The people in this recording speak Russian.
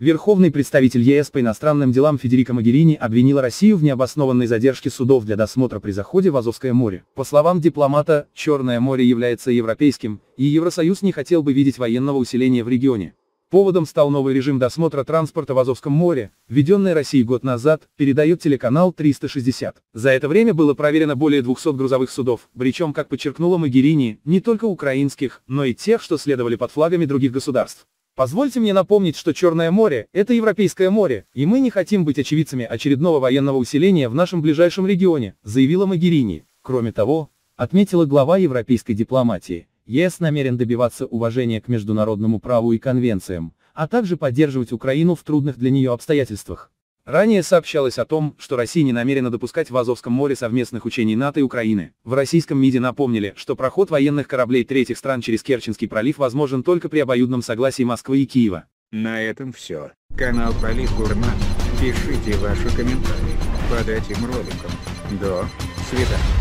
Верховный представитель ЕС по иностранным делам Федерико Могерини обвинила Россию в необоснованной задержке судов для досмотра при заходе в Азовское море. По словам дипломата, Черное море является европейским, и Евросоюз не хотел бы видеть военного усиления в регионе. Поводом стал новый режим досмотра транспорта в Азовском море, введенный Россией год назад, передает телеканал 360. За это время было проверено более 200 грузовых судов, причем, как подчеркнула Могерини, не только украинских, но и тех, что следовали под флагами других государств. Позвольте мне напомнить, что Черное море – это Европейское море, и мы не хотим быть очевидцами очередного военного усиления в нашем ближайшем регионе, заявила Могерини. Кроме того, отметила глава европейской дипломатии, ЕС намерен добиваться уважения к международному праву и конвенциям, а также поддерживать Украину в трудных для нее обстоятельствах. Ранее сообщалось о том, что Россия не намерена допускать в Азовском море совместных учений НАТО и Украины. В российском МИДе напомнили, что проход военных кораблей третьих стран через Керченский пролив возможен только при обоюдном согласии Москвы и Киева. На этом все. Канал Полит Гурман. Пишите ваши комментарии под этим роликом. До свидания.